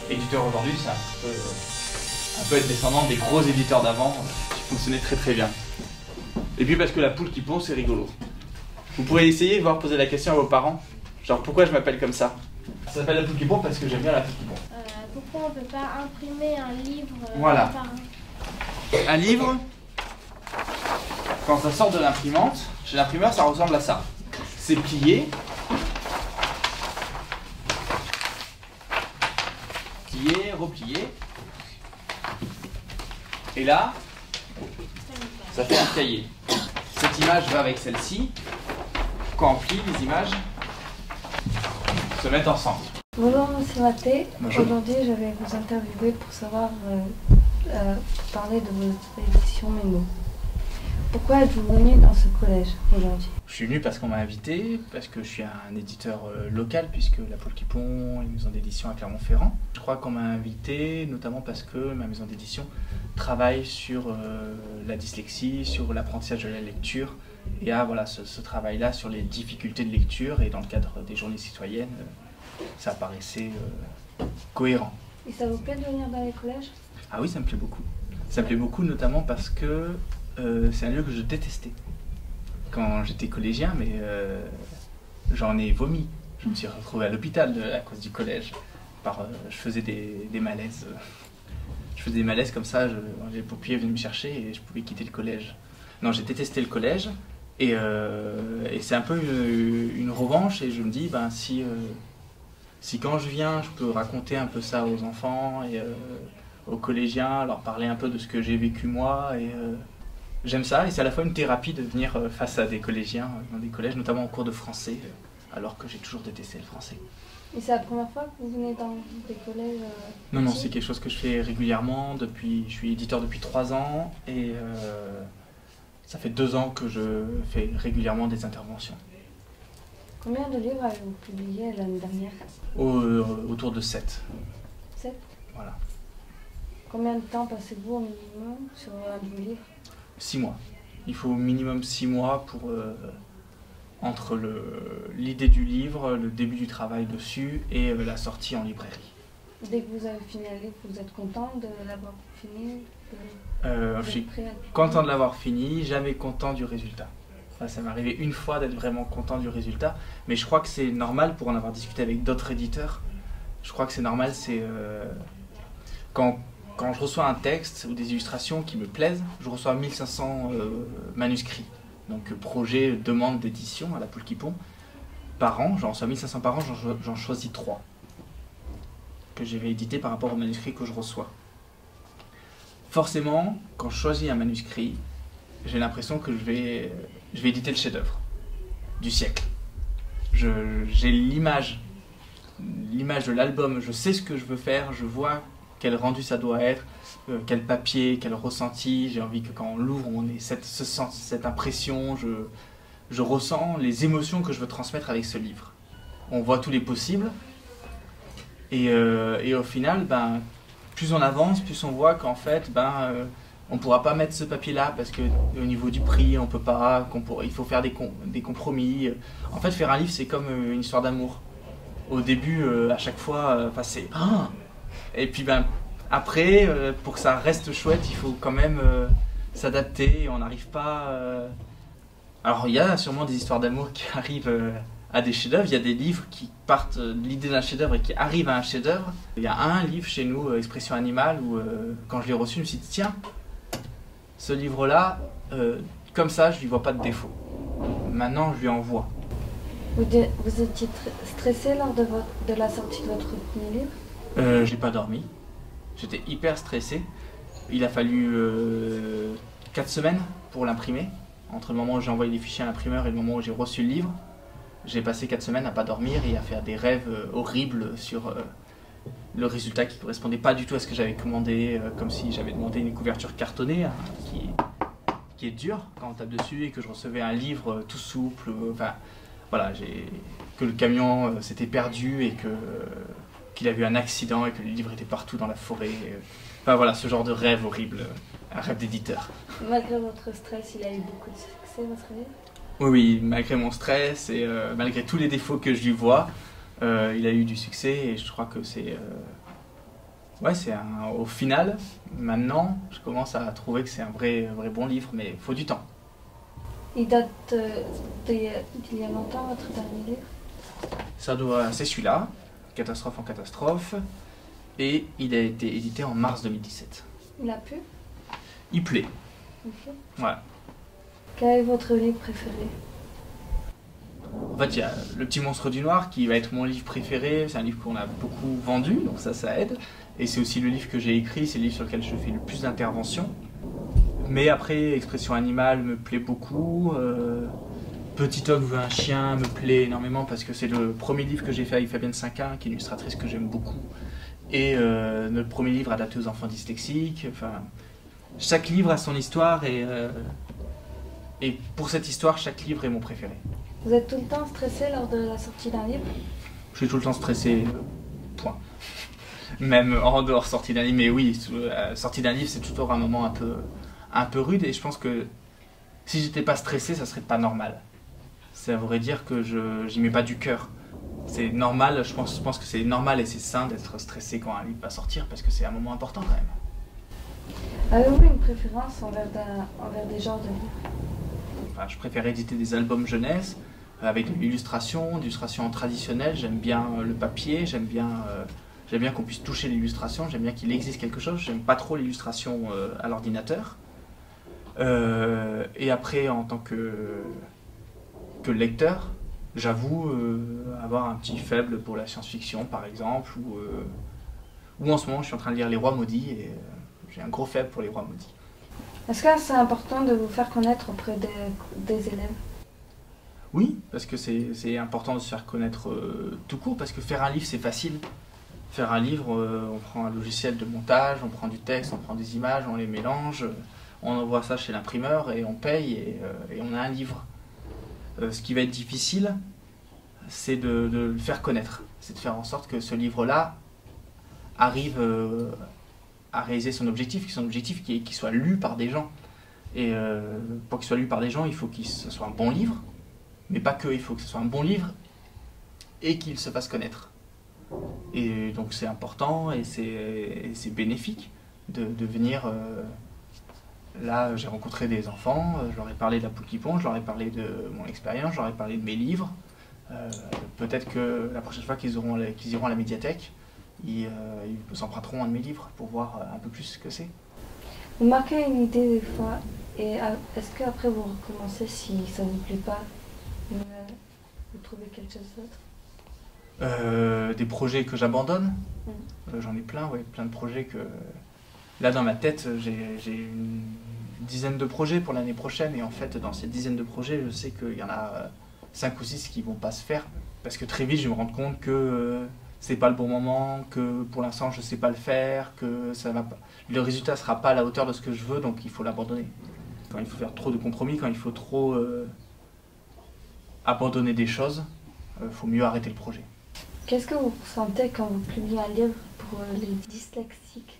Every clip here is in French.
Éditeur aujourd'hui, c'est un peu être descendant des gros éditeurs d'avant qui fonctionnaient très très bien. Et puis parce que la poule qui pond, c'est rigolo. Vous pourrez essayer, voir poser la question à vos parents. Genre, pourquoi je m'appelle comme ça? Ça s'appelle la poule qui pond parce que j'aime bien la poule qui pond. Pourquoi on ne peut pas imprimer un livre Voilà. par Un livre, quand ça sort de l'imprimante, chez l'imprimeur, ça ressemble à ça. C'est plié. Plié, replié. Et là, ça fait un cahier. Cette image va avec celle-ci. Quand on plie, les images se mettent ensemble. Bonjour Monsieur Maté, Bonjour. Aujourd'hui je vais vous interviewer pour savoir, pour parler de votre édition Mémo. Pourquoi êtes-vous venu dans ce collège aujourd'hui? Je suis venu parce qu'on m'a invité, parce que je suis un éditeur local, puisque La Poule qui pond est une maison d'édition à Clermont-Ferrand. Je crois qu'on m'a invité notamment parce que ma maison d'édition travaille sur la dyslexie, sur l'apprentissage de la lecture, et a voilà, ce travail-là sur les difficultés de lecture, et dans le cadre des journées citoyennes, ça paraissait cohérent. Et ça vous plaît de venir dans les collèges? Ah oui, ça me plaît beaucoup. Ça me plaît beaucoup notamment parce que c'est un lieu que je détestais. Quand j'étais collégien, mais j'en ai vomi. Je me suis retrouvé à l'hôpital à cause du collège. Je faisais des malaises. Je faisais des malaises comme ça, les pompiers venaient me chercher et je pouvais quitter le collège. Non, j'ai détesté le collège et c'est un peu une revanche et je me dis, ben, si quand je viens, je peux raconter un peu ça aux enfants et aux collégiens, leur parler un peu de ce que j'ai vécu moi. Et j'aime ça et c'est à la fois une thérapie de venir face à des collégiens dans des collèges, notamment en cours de français, alors que j'ai toujours détesté le français. Et c'est la première fois que vous venez dans des collèges Non, non, ici? c'est quelque chose que je fais régulièrement. Je suis éditeur depuis 3 ans et ça fait 2 ans que je fais régulièrement des interventions. Combien de livres avez-vous publié l'année dernière? Autour de 7. 7? Voilà. Combien de temps passez-vous au minimum sur un de vos livres? 6 mois. Il faut au minimum 6 mois pour entre l'idée du livre, le début du travail dessus et la sortie en librairie. Dès que vous avez fini un livre, vous êtes content de l'avoir fini? Je suis content de l'avoir fini, jamais content du résultat. Enfin, ça m'est arrivé une fois d'être vraiment content du résultat, mais je crois que c'est normal pour en avoir discuté avec d'autres éditeurs. Je crois que c'est normal, c'est quand je reçois un texte ou des illustrations qui me plaisent, je reçois 1500 manuscrits. Donc projet, demande d'édition à La Poule qui pond. Par an, j'en reçois 1500 par an, j'en choisis 3 que je vais éditer par rapport aux manuscrits que je reçois. Forcément, quand je choisis un manuscrit, j'ai l'impression que je vais éditer le chef-d'œuvre du siècle. J'ai l'image de l'album, je sais ce que je veux faire, je vois quel rendu ça doit être, quel papier, quel ressenti. J'ai envie que quand on l'ouvre, on ait cette impression, je ressens les émotions que je veux transmettre avec ce livre. On voit tous les possibles, et au final, ben, plus on avance, plus on voit qu'en fait, on ne pourra pas mettre ce papier-là parce qu'au niveau du prix, on peut pas, il faut faire des compromis. En fait, faire un livre, c'est comme une histoire d'amour. Au début, à chaque fois, c'est... Et puis après, pour que ça reste chouette, il faut quand même s'adapter. On n'arrive pas... Alors, il y a sûrement des histoires d'amour qui arrivent à des chefs-d'œuvre. Il y a des livres qui partent de l'idée d'un chef-d'œuvre et qui arrivent à un chef-d'œuvre. Il y a un livre chez nous, Expression animale, où quand je l'ai reçu, je me suis dit, tiens, ce livre-là, comme ça, je lui vois pas de défaut. Maintenant, je lui en vois. Vous étiez stressé lors de la sortie de votre premier livre? J'ai pas dormi. J'étais hyper stressé. Il a fallu 4 semaines pour l'imprimer. Entre le moment où j'ai envoyé les fichiers à l'imprimeur et le moment où j'ai reçu le livre, j'ai passé 4 semaines à pas dormir et à faire des rêves horribles sur le résultat qui correspondait pas du tout à ce que j'avais commandé, comme si j'avais demandé une couverture cartonnée, hein, qui est dure quand on tape dessus, et que je recevais un livre tout souple. Enfin, voilà, que le camion s'était perdu et qu'il a eu un accident et que le livre était partout dans la forêt. Enfin voilà, ce genre de rêve horrible, un rêve d'éditeur. Malgré votre stress, il a eu beaucoup de succès, votre livre? Oui, malgré mon stress et malgré tous les défauts que je lui vois, il a eu du succès et je crois que Ouais, au final, maintenant, je commence à trouver que c'est un vrai bon livre, mais il faut du temps. Il date d'il y a longtemps, votre dernier livre? C'est celui-là, Catastrophe en catastrophe, et il a été édité en mars 2017. Il a plu? Il plaît. Ok. Voilà. Quel est votre livre préféré? En fait, il y a Le Petit Monstre du Noir qui va être mon livre préféré. C'est un livre qu'on a beaucoup vendu, donc ça aide. Et c'est aussi le livre que j'ai écrit, c'est le livre sur lequel je fais le plus d'interventions. Mais après, Expression animale me plaît beaucoup. Petit homme veut un chien me plaît énormément parce que c'est le premier livre que j'ai fait avec Fabienne Cinquin, qui est une illustratrice que j'aime beaucoup. Et notre premier livre adapté aux enfants dyslexiques. Enfin, chaque livre a son histoire et pour cette histoire, chaque livre est mon préféré. Vous êtes tout le temps stressé lors de la sortie d'un livre? Je suis tout le temps stressé, point. Même en dehors sortie d'un livre, mais oui, sortie d'un livre, c'est toujours un moment un peu rude, et je pense que si j'étais pas stressé, ça serait pas normal. Ça voudrait dire que j'y mets pas du cœur. C'est normal, je pense que c'est normal et c'est sain d'être stressé quand un livre va sortir, parce que c'est un moment important quand même. Avez-vous une préférence envers des genres de livres? Enfin, je préfère éditer des albums jeunesse, avec de l'illustration traditionnelle. J'aime bien le papier, j'aime bien qu'on puisse toucher l'illustration, j'aime bien qu'il existe quelque chose. J'aime pas trop l'illustration à l'ordinateur. Et après, en tant que lecteur, j'avoue avoir un petit faible pour la science-fiction, par exemple, ou en ce moment, je suis en train de lire Les Rois Maudits, et j'ai un gros faible pour Les Rois Maudits. Est-ce que c'est important de vous faire connaître auprès des élèves? Oui, parce que c'est important de se faire connaître tout court, parce que faire un livre, c'est facile. Faire un livre, on prend un logiciel de montage, on prend du texte, on prend des images, on les mélange, on envoie ça chez l'imprimeur et on paye et on a un livre. Ce qui va être difficile, c'est de le faire connaître. C'est de faire en sorte que ce livre-là arrive à réaliser son objectif qu'il soit lu par des gens. Et pour qu'il soit lu par des gens, il faut que ce soit un bon livre, mais pas que, il faut que ce soit un bon livre et qu'il se fasse connaître. Et donc c'est important et c'est bénéfique de venir... Là, j'ai rencontré des enfants, je leur ai parlé de La Poule qui pond, je leur ai parlé de mon expérience, je leur ai parlé de mes livres. Peut-être que la prochaine fois qu'ils iront à la médiathèque, ils s'emprunteront un de mes livres pour voir un peu plus ce que c'est. Vous marquez une idée des fois, et est-ce qu'après vous recommencez si ça ne vous plaît pas? Vous trouvez quelque chose d'autre? Des projets que j'abandonne, j'en ai plein, ouais, plein de projets que... Là, dans ma tête, j'ai une dizaine de projets pour l'année prochaine, et en fait, dans cette dizaine de projets, je sais qu'il y en a 5 ou 6 qui ne vont pas se faire, parce que très vite, je vais me rendre compte que c'est pas le bon moment, que pour l'instant, je ne sais pas le faire, que le résultat ne sera pas à la hauteur de ce que je veux, donc il faut l'abandonner. Quand il faut faire trop de compromis, quand il faut trop abandonner des choses, il faut mieux arrêter le projet. Qu'est-ce que vous ressentez quand vous publiez un livre pour les dyslexiques?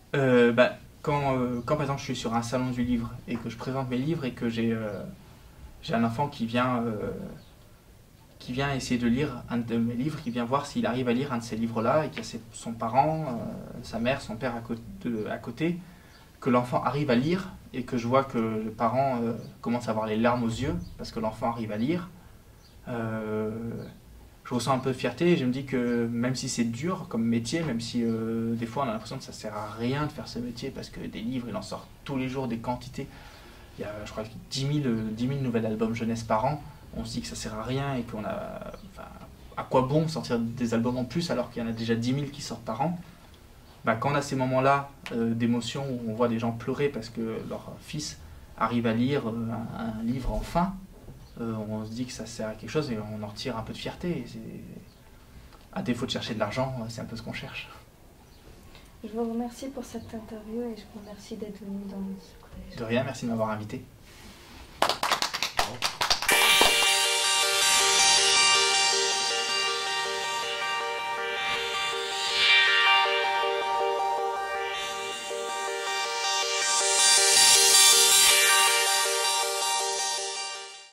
Quand par exemple je suis sur un salon du livre et que je présente mes livres et que j'ai un enfant qui vient essayer de lire un de mes livres, qui vient voir s'il arrive à lire un de ces livres-là et qu'il y a son parent, sa mère, son père à côté, que l'enfant arrive à lire et que je vois que le parent commence à avoir les larmes aux yeux parce que l'enfant arrive à lire, je ressens un peu de fierté et je me dis que même si c'est dur comme métier, même si des fois on a l'impression que ça sert à rien de faire ce métier parce que des livres, il en sort tous les jours des quantités. Il y a, je crois, 10 000 nouveaux albums jeunesse par an. On se dit que ça sert à rien et qu'on a... Enfin, à quoi bon sortir des albums en plus alors qu'il y en a déjà 10 000 qui sortent par an? Quand on a ces moments-là d'émotion où on voit des gens pleurer parce que leur fils arrive à lire un livre enfin, on se dit que ça sert à quelque chose et on en retire un peu de fierté. À défaut de chercher de l'argent, c'est un peu ce qu'on cherche. Je vous remercie pour cette interview et je vous remercie d'être venu dans ce collège. De rien, merci de m'avoir invité.